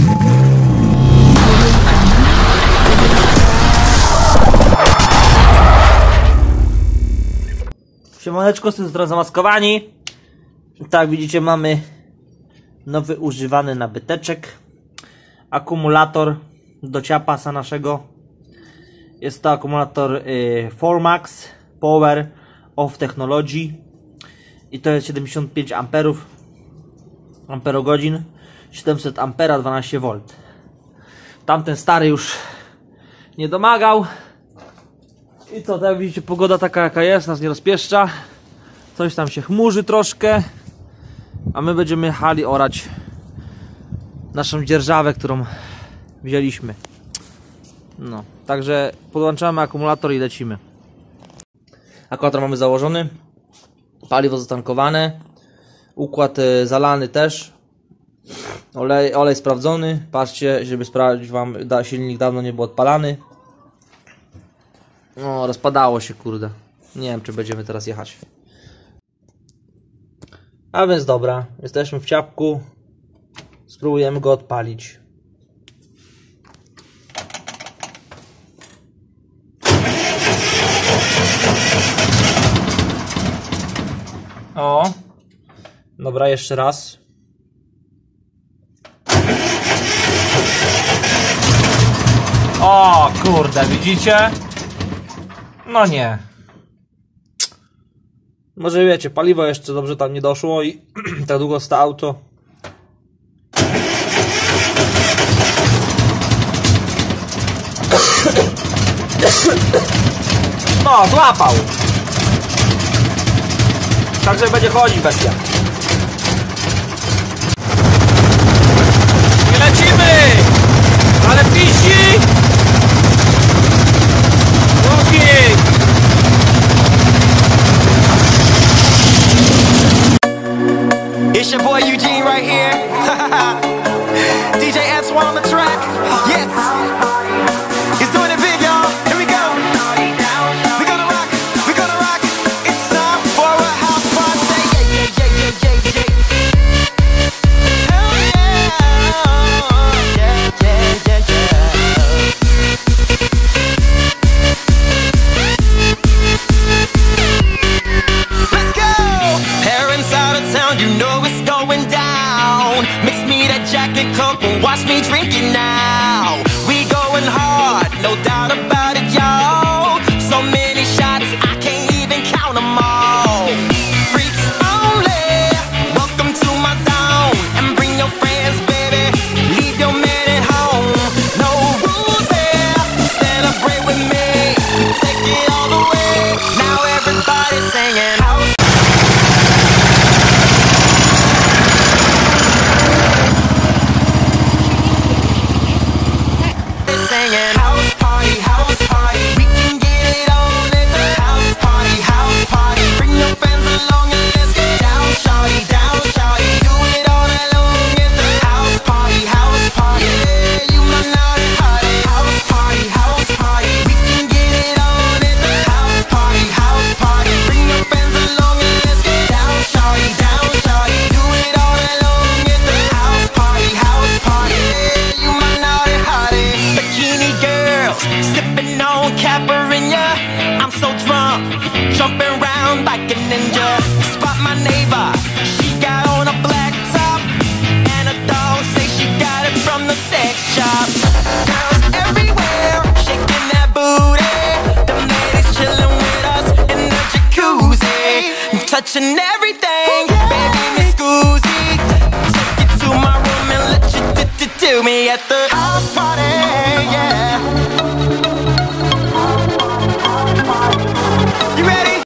Siemaneczko, z tej strony Zamaskowani. Tak, widzicie, mamy nowy używany nabyteczek. Akumulator do ciapasa naszego. Jest to akumulator Formax Power of Technology. I to jest 75 amperogodzin, 700 ampera, 12 V. Tamten stary już nie domagał. I co, tak jak widzicie, pogoda taka jaka jest, nas nie rozpieszcza. Coś tam się chmurzy troszkę. A my będziemy jechali orać naszą dzierżawę, którą wzięliśmy. No, także podłączamy akumulator i lecimy. Akumulator mamy założony. Paliwo zatankowane. Układ zalany też. Olej sprawdzony. Patrzcie, żeby sprawdzić wam, silnik dawno nie był odpalany. O, rozpadało się, kurde. Nie wiem, czy będziemy teraz jechać. A więc dobra, jesteśmy w ciapku. Spróbujemy go odpalić. O, dobra, jeszcze raz. O, kurde, widzicie? No nie. Może wiecie, paliwo jeszcze dobrze tam nie doszło i tak długo stało to. No, złapał. Także będzie chodzić bestia. I lecimy! Ale pisi! It's your boy Eugene right here. DJ Antoine on the track. Yes. He's doing it big, y'all. Here we go. We're gonna rock. We're gonna rock. It's time for a house party. Yeah, yeah, yeah, yeah, yeah, yeah. Hell yeah. Yeah, yeah, yeah, yeah. Let's go. Parents out of town, you know it's going down. Mix me that Jack and Coke and watch me drink it now. We going hard, no doubt about it, y'all. So many shots, I can't even count them all. Freaks only, welcome to my zone. And bring your friends, baby, leave your man at home. No rules here, celebrate with me. Take it all the way, now everybody's singing house. Jumping around like a ninja. Spot my neighbor, she got on a black top, and a dog say she got it from the sex shop. Girls everywhere, shaking that booty. The ladies chilling with us in the jacuzzi, touching everything, baby Miss Scoozy. Take it to my room and let you do me at the house party.